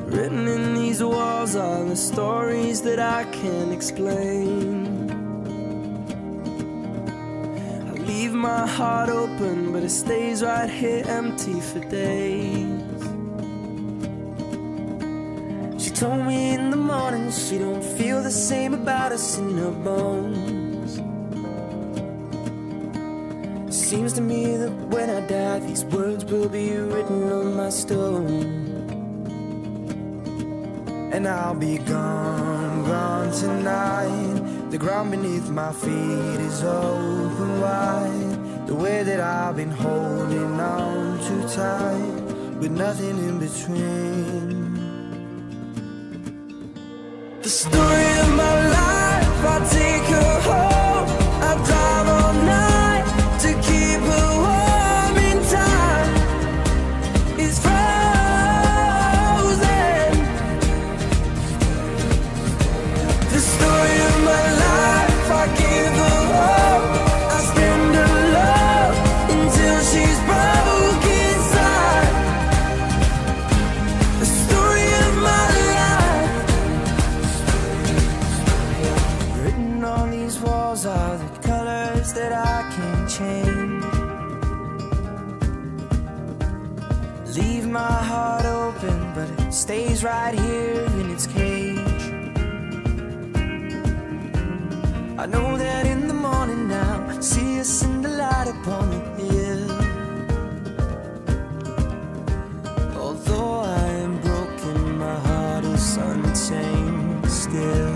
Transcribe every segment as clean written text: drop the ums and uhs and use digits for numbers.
Written in these walls are the stories that I can't explain. I leave my heart open, but it stays right here empty for days. She told me in the morning she don't feel the same about us in her bones. Seems to me that when I die, these words will be written on my stone. And I'll be gone, gone tonight. The ground beneath my feet is open wide. The way that I've been holding on too tight, with nothing in between. The story of my life, I take her home. I drive all night to keep her warm in time. It's frozen. The story of my life, I give her all. I spend her love until she's broke inside. The story of my life. Written on these walls are the colors that I can't change. Leave my heart open, but it stays right here in its cage. I know that in the morning now, see us in the light upon the hill. Although I am broken, my heart is unchained still.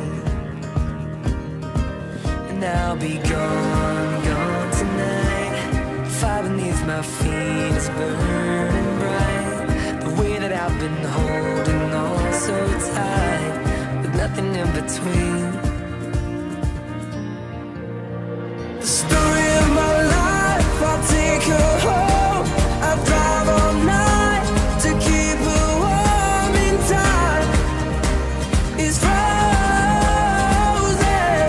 And I'll be gone, gone tonight. Fire beneath my feet is burning bright. The way that I've been holding on so tight, with nothing in between. The story of my life, I'll take her home. I drive all night to keep her warm in time. It's frozen.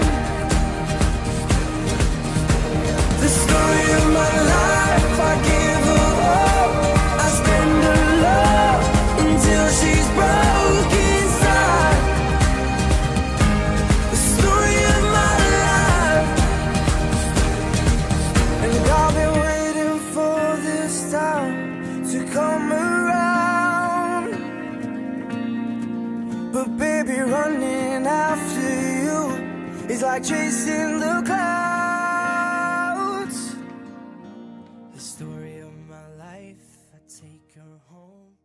The story of my life, I give her all. I spend her love until she's broke inside. The story of my life. And I've been waiting for this time to come around. But baby, running after you is like chasing the clouds. The story of my life, I take her home.